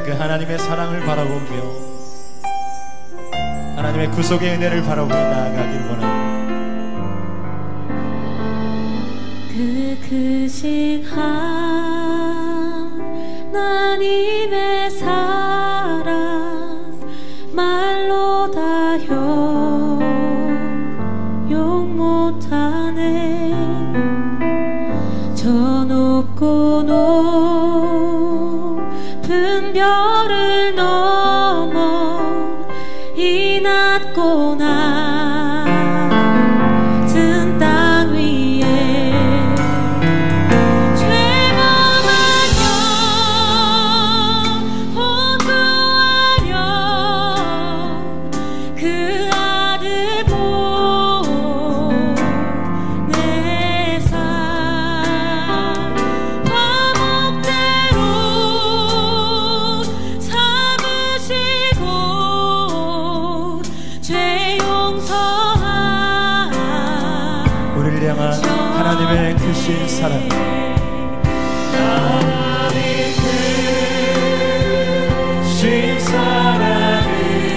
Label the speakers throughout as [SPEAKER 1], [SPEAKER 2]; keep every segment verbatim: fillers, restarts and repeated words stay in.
[SPEAKER 1] 그 하나님의 사랑을 바라보며 하나님의 구속의 은혜를 바라보며 나아가길 원합니다.
[SPEAKER 2] 그 크신 하나님의 사랑 말로 다 형용 못하네. 저 높고 높은 별을 넘어 이 낮고 낮은 땅 위에 죄범한 영혼 구하려 그 아들 보내사 화목대로 삼으시고 죄 용서한
[SPEAKER 1] 우리를 향한 하나님의 크신 사랑, 하나님 크신 사랑을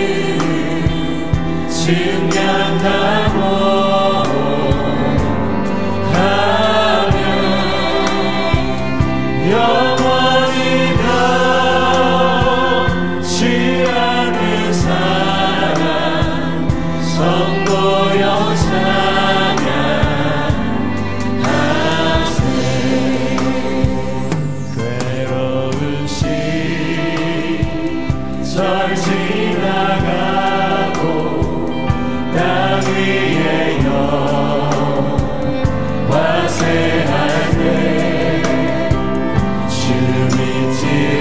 [SPEAKER 1] 증명하고 가면 영원히 변치 않는 사랑 선보여 찬양하세. 괴로운 시절 지나가고 땅 위에 영화세할 때 주 믿지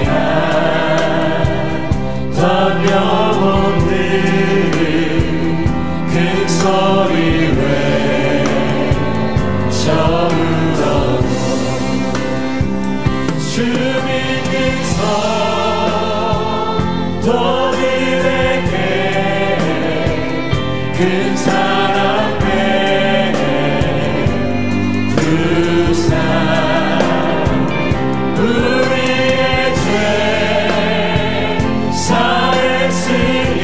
[SPEAKER 1] 않던 영혼들 큰 소리 외쳐울어도 주 믿는 성도들에게 큰 사랑 베푸사 우리의 죄 사했으니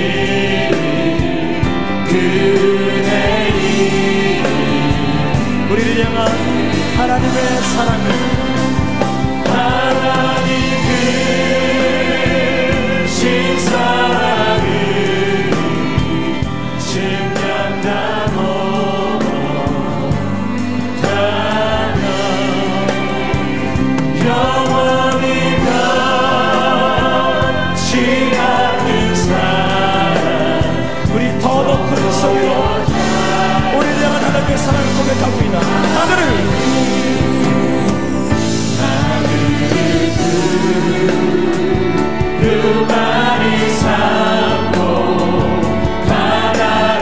[SPEAKER 1] 그대이 우리를 향한 하나님의 사랑을 하나님 크신 사랑을 증명하고 가면 영원히 변치 않는 사랑 우리 더 높은 소리로 우리를 향한 하나님의 사랑을 고백합니다. 하늘을 그 많이 삼고 바다를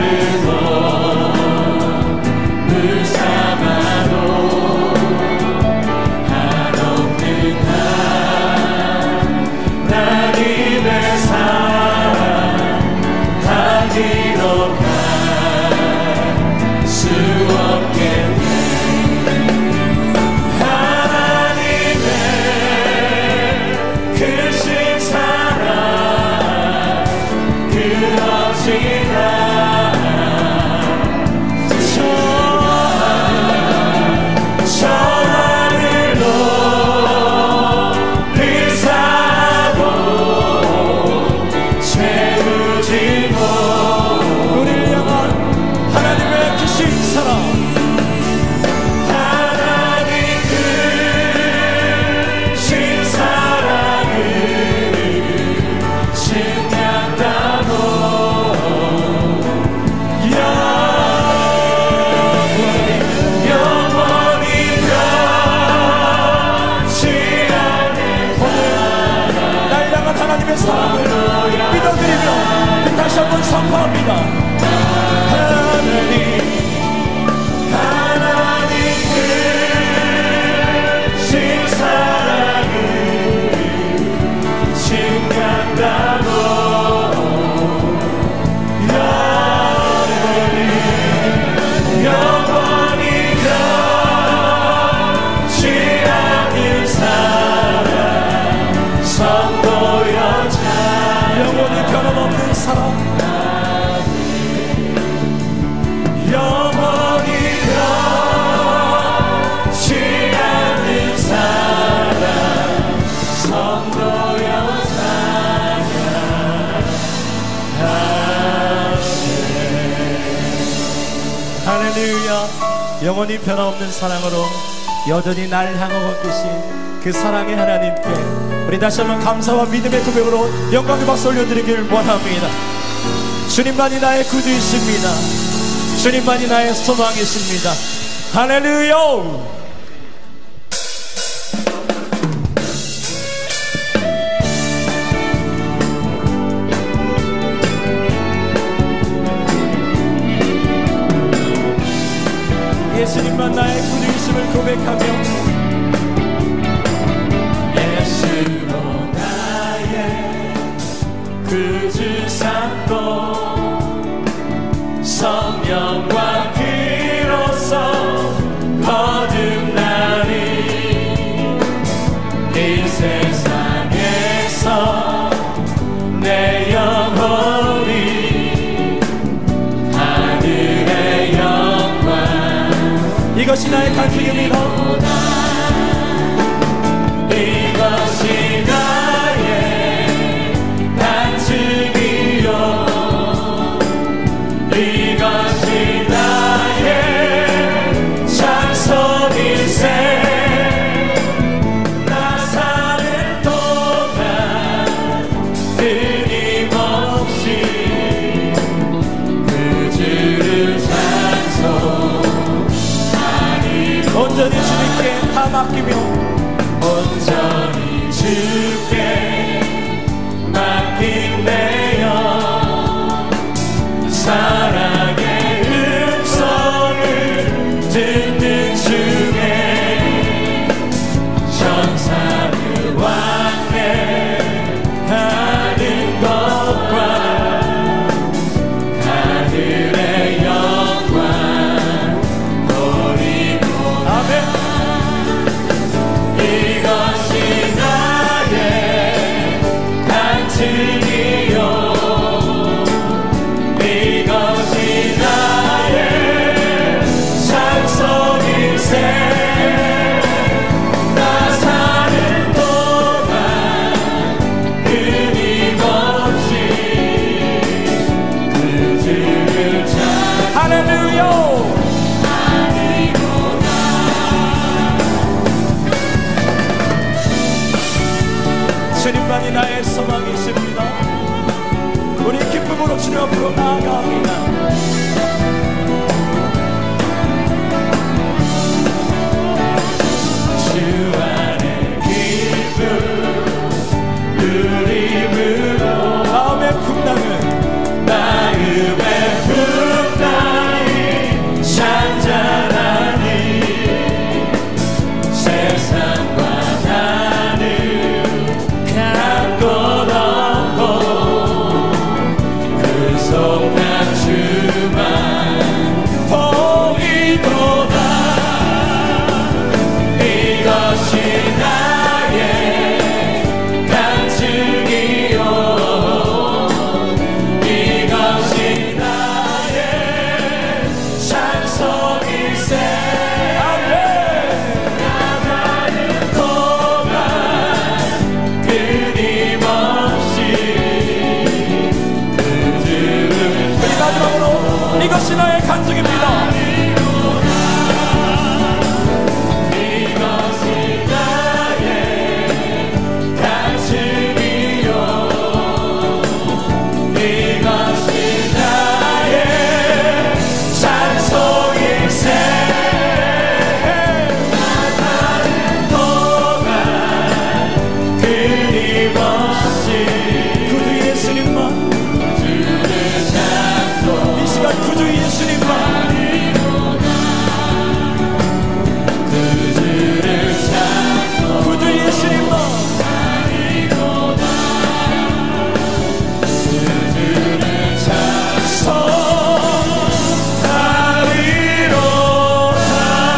[SPEAKER 1] 물 삼아도 한없는 하나님의 사랑 다 기록할 수 없겠네. 하나님의 크신 사랑 그 어찌나 저 하늘로 비사고 채우지고 우리를 향한 하나님의 크신 사랑 하나님 크신 사랑을 증명하고 영원히 영원히 변치 않는 날 향한 하나님의 사랑을 믿어드리며 다시 한번 선포합니다. 하나님 하나님 크신 사랑을 증명하고 영원히 영원히 변치 않는 사랑 선보여 할렐루야. 영원히 변함없는 사랑으로 여전히 날 향하고 계신 그 사랑의 하나님께 우리 다시 한번 감사와 믿음의 고백으로 영광의 박수 올려드리길 원합니다. 주님만이 나의 구주이십니다. 주님만이 나의 소망이십니다. 할렐루야. 예수님만 나의 구주이심을 고백하며 예수로 나의 구주 삼고 성령과 피로써 거듭나리 이 세상에서 내 영혼이 하늘의 영광 이것이 나의 간증입니다. 이것이 나의 간증이요 이것이 나의 찬송일세 나 사는 동안 끊임없이 그 주를 찬송하리 온전히 주님께 다 맡기며 온전히 주께 맡긴 내 영 사랑의 음성을 듣는 중에 천사를 왕래하는 것과 하늘의 영광 노리고 아멘. 이것이 나의 간증이요 이것이 나의 찬송일세 나 사는 동안 끊임없이 그 주를 찬 할렐루야. 주님만이 나의 소망이십니다. 우리 기쁨으로 주님 앞으로 나아갑니다. 주 안에 기쁨 누림으로 마음의 풍랑은 마음의 풍랑이 잔잔하니 세상과 나는 주만 보이도다. 이것이 나의 간증이요 이것이 나의 찬송일세 나가는 동안 끊임없이 그 주를 마지막으로 이것이 나의 간증입니다. 이것이 나의 간증이요 이것이 나의 찬송일세 나가는 동안 끊임없이 구주 예수님만 구주 예수님만 구주를 찾고 구주 예수님만 구주를 찬송하리로다.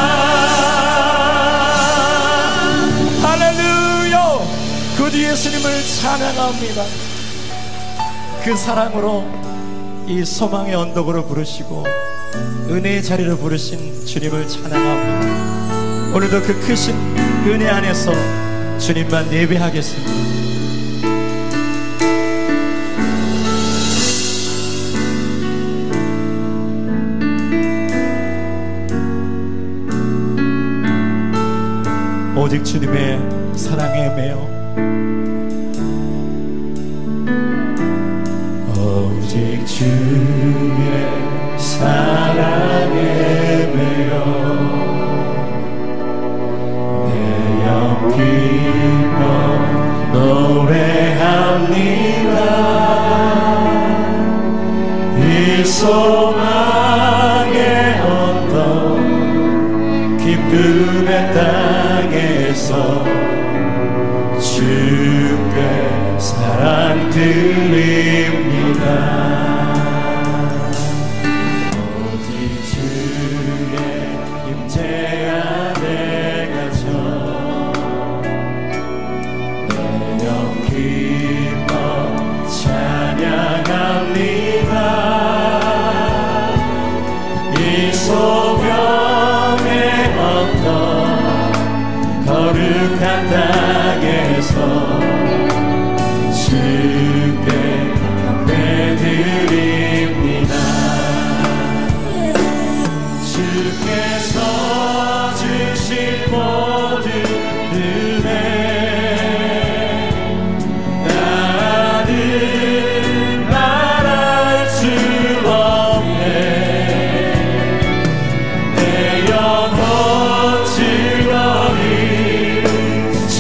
[SPEAKER 1] 할렐루야. 구주 예수님을 찬양합니다. 그 사랑으로 이 소망의 언덕으로 부르시고 은혜의 자리로 부르신 주님을 찬양합니다. 오늘도 그 크신 은혜 안에서 주님만 예배하겠습니다. 오직 주님의 사랑에 매여 오직 주의 사랑에 매여 내 영 기뻐 노래합니다. 이 소망의 언덕 기쁨의 땅에서 주께 사랑 드립니다. 오직 주의 임재 안에 갇혀 내 영 기뻐 찬양합니다. 이 소명의 언덕 거룩한 땅에서 주께 경배드립니다. 주께서 주신 모든 은혜 나는 말할 수 없네. 내 영혼 즐거이 주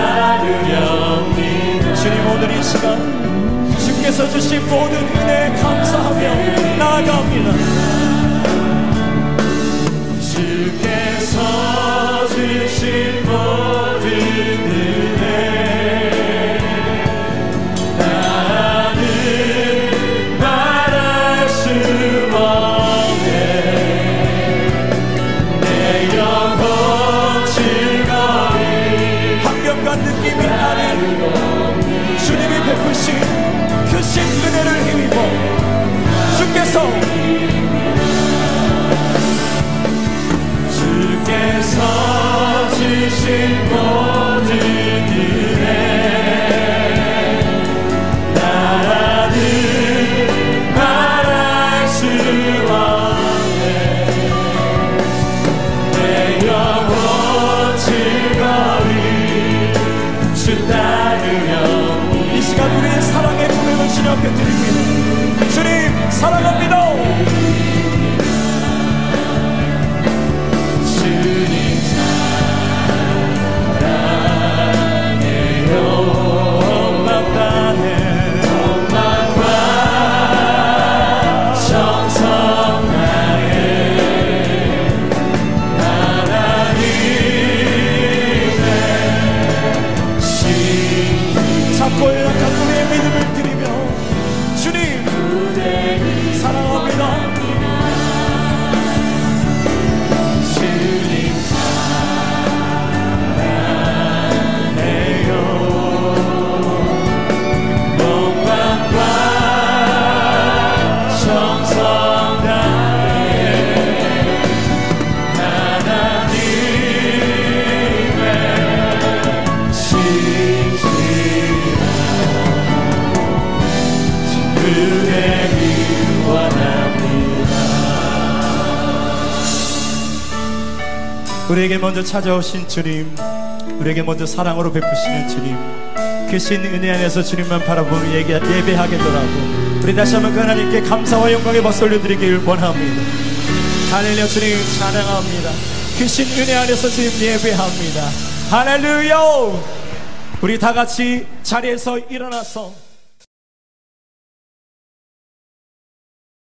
[SPEAKER 1] 따르렵니다. 주님, 오늘 이 시간 주께서 주신 모든 은혜에 감사하며 나아갑니다. 주께서 주신 모든 은혜 나는 말할 수 없네. 내 영혼 즐거이 한경과 느낌이 나는 주님이 베푸신 크신 은혜를 힘입어 주께서 주께서 주신 모든 은혜 나는 말할 수 없네. 내 영혼 즐거이 주 따르며 이 시간 우리의 사랑의 고백을 주님 앞에 드립니다. 주님 사랑합니다. 주님 사랑해요. 엄마과 엄마과 정성 다해 하나님의 신 작고 연약한 우리의 믿음을 드리며 주님 사랑합니다. 주님 사랑해요. 몸과 정성 다해 하나님의 신실한 은혜를 원합니다. 우리에게 먼저 찾아오신 주님, 우리에게 먼저 사랑으로 베푸시는 주님, 크신 은혜 안에서 주님만 바라보며 예배하게 돌아오고 우리 다시 한번 그 하나님께 감사와 영광의 박수 올려드리길 원합니다. 할렐루야. 주님 찬양합니다. 크신 은혜 안에서 주님 예배합니다. 할렐루야. 우리 다 같이 자리에서 일어나서